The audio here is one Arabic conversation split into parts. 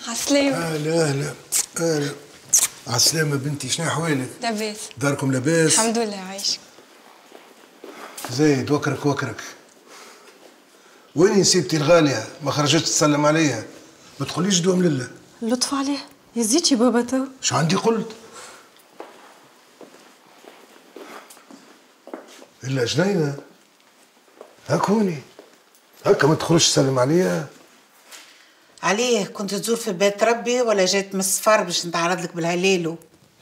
عالسلامة. اهلا اهلا اهلا. عالسلامة بنتي، شنو احوالك؟ لاباس. داركم لاباس؟ الحمد لله عايشك. زايد وكرك وكرك. وين نسيبتي الغالية؟ ما خرجتش تسلم عليها؟ ما تقوليش دوام لله. لطف عليه، يزيدش بابا تو. شو عندي قلت؟ إلا جنينة هكوني هكا ما تخرجش تسلم عليها. عليه كنت تزور في بيت ربي ولا جيت من السفر باش نتعرض لك بالهليلو؟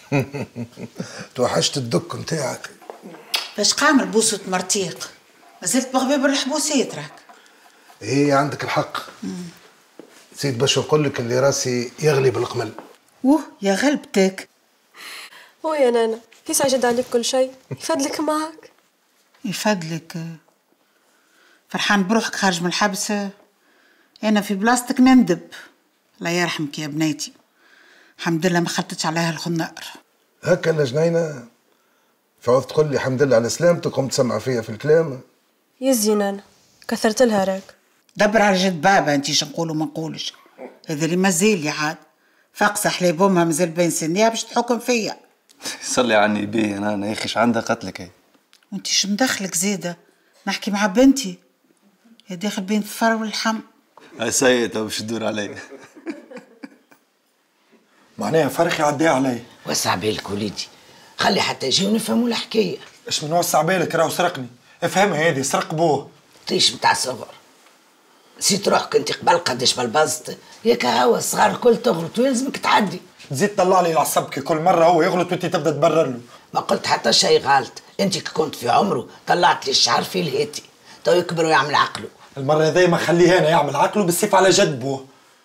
توحشت الدك نتاعك. باش قامل بوسة مرتيق؟ مازلت بغباب الحبوسية راك. ايه عندك الحق. نسيت باش نقول لك اللي راسي يغلي بالقمل. يا غلبتك. يا نانا كيس عجد عليك كل شيء، يفدلك معك. يفدلك؟ فرحان بروحك خارج من الحبس؟ انا في بلاصتك نندب. الله يرحمك يا بنيتي، الحمد لله ما خلطتش عليها الخنار. هكا لا جنينة فعوض تقول لي الحمد لله على سلامتك قمت تسمع فيا في الكلام. يزي نانا كثرت لها راك. دبر على جد بابا انتي شنقولوا ما نقولش. هذا اللي مازال عاد فاقسه حليب امها مازال بين سنيها باش تحكم فيا. صلي عني بيه انا يا اخي اش عندها قتلك هي. وانتي شو مدخلك زيده؟ نحكي مع بنتي يا داخل بين الفر واللحم. سيد باش تدور علي. معناها فرخ يعديها علي. وسع بالك وليدي، خلي حتى يجيو نفهموا الحكايه. اش من وسع بالك؟ راهو سرقني. افهمها هذه، سرق بوه. طيش متاع صغر. نسيت روحك انت قبل قداش بلبزت، ياك هوا الصغار الكل تغلط ويلزمك تعدي. تزيد طلع لي العصب كي كل مره هو يغلط وانت تبدا تبرر له. ما قلت حتى شيء غلط، انت كي كنت في عمره طلعت لي الشعر في الهيتي، تو يكبر ويعمل عقله. المره هذي ما خليه انا يعمل عقله بالسيف على جد بوه.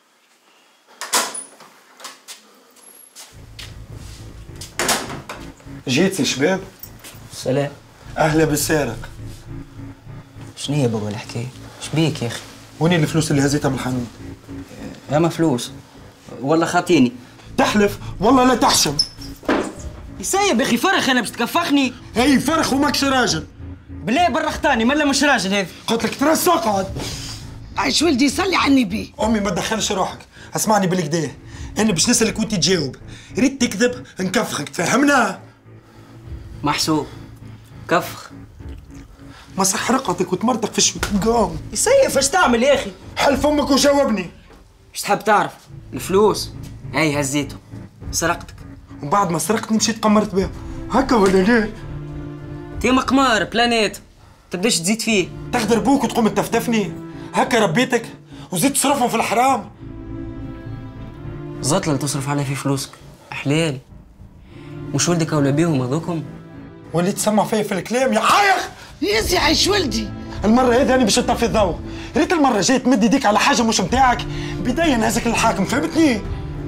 جيت يا شباب. سلام. اهلا بالسارق. شنو هي بابا الحكايه؟ شبيك يا اخي؟ وين الفلوس اللي هزيتها من الحانوت؟ اما فلوس والله خاطيني. تحلف والله لا تحشم. يسيب يا اخي فرخ، انا باش تكفخني؟ هي فرخ وماكش راجل. بالله برختاني ملا مش راجل هذا. قلت لك ترس اقعد. عايش ولدي صلي على النبي. امي ما تدخلش روحك، اسمعني بالكدا. انا باش نسالك وانت تجاوب، ريت تكذب نكفخك، تفهمنا؟ محسوب كفخ. ما صح رقعتك وتمرتق في الشوك. قوم يسيف اش تعمل يا اخي؟ حلف امك وجاوبني. ايش تحب تعرف؟ الفلوس هاي هزيتهم، سرقتك. وبعد ما سرقتني مشيت قمرت بها، هكا ولا ليه؟ تيما قمار بلانيت، تبداش تزيد فيه. تغدر بوك وتقوم تفتفني، هكا ربيتك وزيد تصرفهم في الحرام. زطلة اللي تصرف عليها في فلوسك حلال، مش ولدك اولى بيهم هذوكم؟ واللي تسمع فيا في الكلام يا حايخ. يزي عايش ولدي. المرة هذه أنا باش نطفي الضوء، ريت المرة جاي تمد يديك على حاجة مش متاعك، بداية نهزك للحاكم، فهمتني؟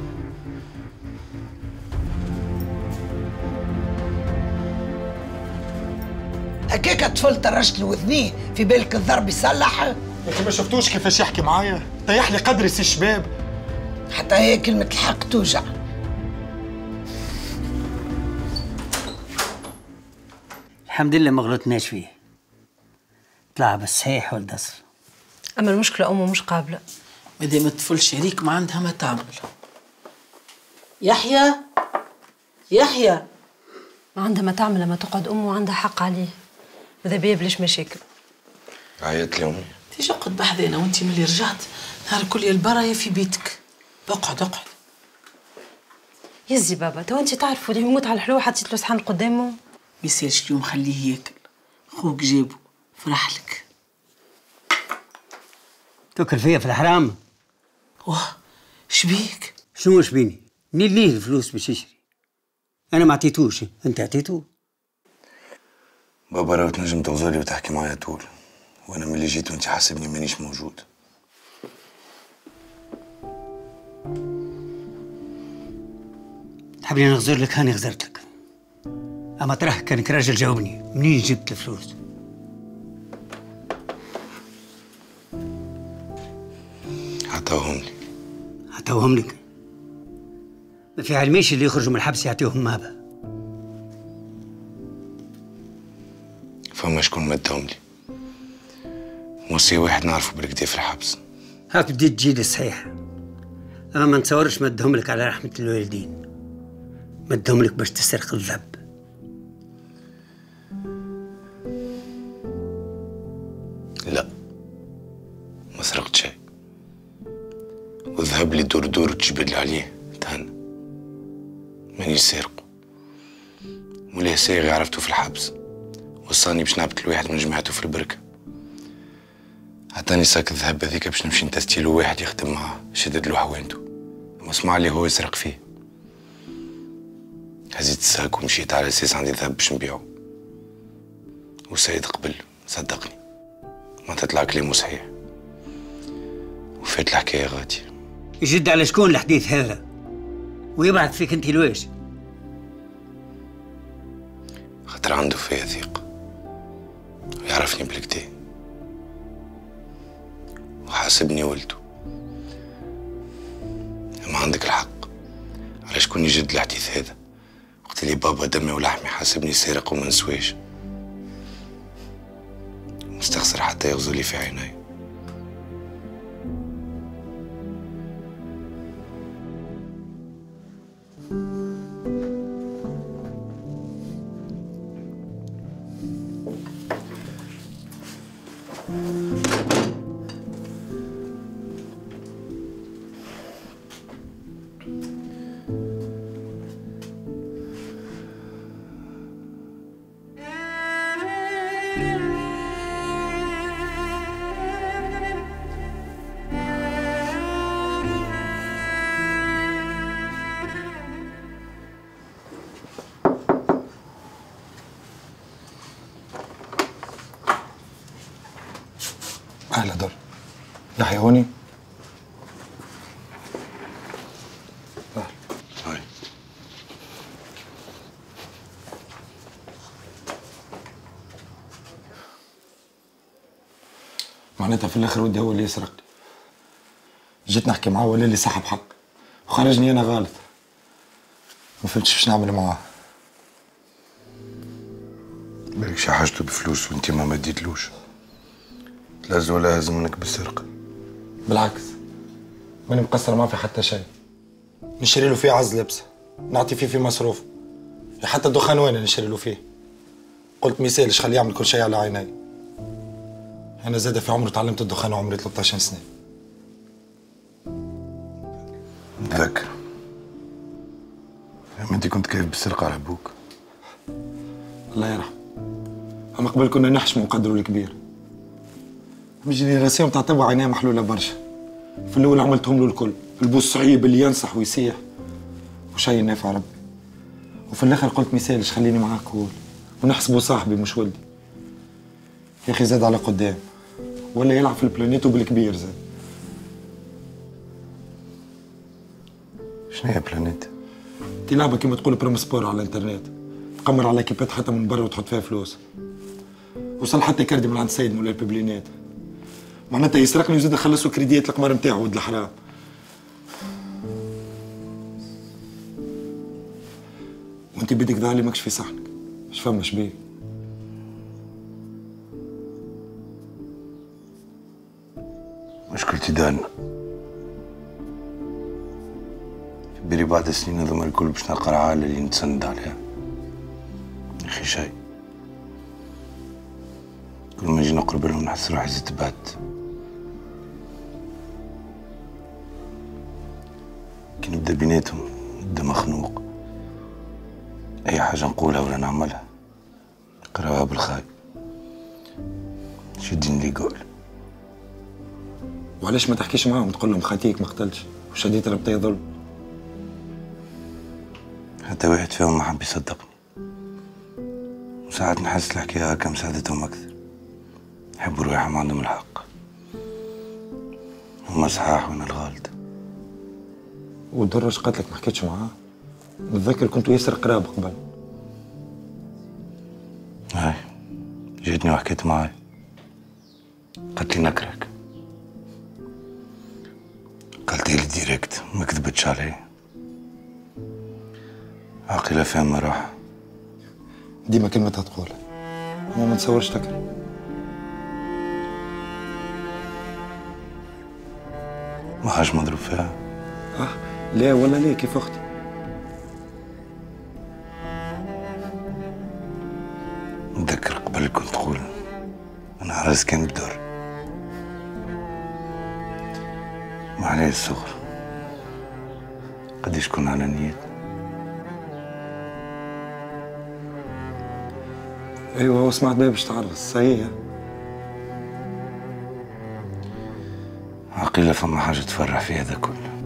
هكاك طفل طرشت له وذنيه، في بالك الضرب يصلح؟ يا أخي ما شفتوش كيفاش يحكي معايا؟ طيح لي قدري سي الشباب. حتى هي كلمة الحق توجع. الحمد لله ما غلطناش فيه، طلع بالصحيح ولد أصل. اما المشكله امه مش قابله. مادام الطفل شريك ما عندها ما تعمل. يحيى يحيى ما عندها ما تعمل لما تقعد امه وعندها حق عليه، ماذا بيا بلاش مشاكل. عيط لي امي. تيجي اقعد بحذانا وانت ملي رجعت نهار الكل يا البرايا في بيتك. اقعد اقعد. يزي بابا تو انت تعرفوا اللي يموت على الحلوه حطيت له صحن قدامه. ما يسالش اليوم خليه ياكل، خوك جابه فرح لك. تاكل فيا في الحرام؟ واه شبيك؟ شنو شبيني؟ منين ليه الفلوس باش يشري؟ انا ما عطيتوش، انت عطيتوه. بابا راهو تنجم توصلي وتحكي معايا طول، وانا ملي جيت وانت حاسبني مانيش موجود. تحبني نغزر لك؟ هاني غزرت لك. اما تراه كانك راجل جاوبني، منين جبت الفلوس؟ عطاهم لي. عطاوهم لك؟ ما في علميش اللي يخرجوا من الحبس يعطيهم مابا. فما شكون مدهم لي، موصي واحد نعرفه بالكدا في الحبس. هاك بديت تجي للصحيح. أما ما نتصورش مدهم لك على رحمة الوالدين، مدهم لك باش تسرق الذهب. لا، ما سرقت شيء، والذهب اللي دور تجبد عليه تهنى، مانيش سارقه. مولاي صاغي عرفته في الحبس، وصاني باش نعبد الواحد من جماعته في البركة. عطاني ساك الذهب هذيك باش نمشي نتستيلو واحد يخدم معاه، شدد له حوانته، ما سمع لي هو يسرق فيه. هزيت الساك ومشيت على اساس عندي ذهب باش نبيعه، والسيد قبل صدقني، ما تطلع كلامه صحيح، وفات الحكاية غادي. يجد على شكون الحديث هذا؟ ويبعث فيك انت لواش؟ خاطر عنده فيا ثقة ويعرفني بالكدا، وحاسبني ولده. اما عندك الحق، على شكون يجد الحديث هذا؟ وقت اللي بابا دمي ولحمي حاسبني سارق وما نسواش، مستخسر حتى يغزو لي في عيني. أهلا دار يحيى هوني. هاي معناتها في الاخر ودي هو اللي يسرقني. جيت نحكي معاه ولا اللي سحب حق وخرجني انا غلط، ما فهمتش باش نعمل معاه. بالك شي حاجته بفلوس وانت ما مديتلوش، تلازم ولا هازم منك بالسرقة. بالعكس، ماني مقصر معاه في حتى شيء. نشري له فيه عز لبسه، نعطي فيه في مصروف، حتى الدخان وين نشري له فيه. قلت ميسالش خليه يعمل كل شيء على عيني. انا زاد في عمره تعلمت الدخان وعمري 13 سنه. نتذكر لما انت كنت كيف بالسرقة على ابوك. الله يرحم. اما قبل كنا نحشموا ونقدروا الكبير. من جينيراسيون تاع توا عينيه محلوله برشا. في الاول عملتهم له الكل، البوس صعيب اللي ينصح ويسيح وشي نافع ربي. وفي الاخر قلت ميسالش خليني معاك هو ونحسبه صاحبي مش ولدي. يا اخي زاد على قدام ولا يلعب في البلانيت وبالكبير زاد. شنو هي بلانيت؟ دي لعبه كيما تقول بريم سبور على الانترنت، تقمر على كيبات حتى من برا وتحط فيها فلوس. وصل حتى كاردي من عند سيد مولاي الببلينات، معناتها يسرقني وزاد نخلصوا كريديات القمار نتاعو ولد الحرام. وانت بدك ذالي ماكش في صحنك، اش فما شبيك؟ مشكلتي دارنا، في بالي بعد السنين هذوما الكل باش نلقى العائلة اللي نتسند عليها. يا اخي شيء، كل ما نجي نقرب لهم نحس روحي زدت بعد. كي نبدا بيناتهم نبدا مخنوق، اي حاجه نقولها ولا نعملها يقراوها بالخاي، شدين لي قول. وعلاش ما تحكيش معاهم تقول لهم خاتيك ما قتلش وشديت ربطي ظلم؟ حتى واحد فيهم ما حب يصدقني، وساعات نحس الحكايه هكا مساعدتهم اكثر، يحبوا روحهم عندهم الحق، هما صحاح وانا الغلط. ودرج قتلك ما حكيتش معاه؟ نتذكر كنتوا ياسر قراب قبل. هاي جيتني وحكيت معاي، قالت لي نكرهك، قالت لي ديريكت ما كذبتش عليه. عقيلة فاهمة راح. ديما كلمتها تقولها، هو ما نتصورش تكره. ما حاش مضروب فيها. لا ولا لا كيف اختي؟ نتذكر قبل كنت تقول انا عرس كان بدور ما عليه الصغر قديش كنا على نيتنا. ايوه وسمعت بيه باش تعرس صحيح. عقيلة فما حاجة تفرح في هذا كله.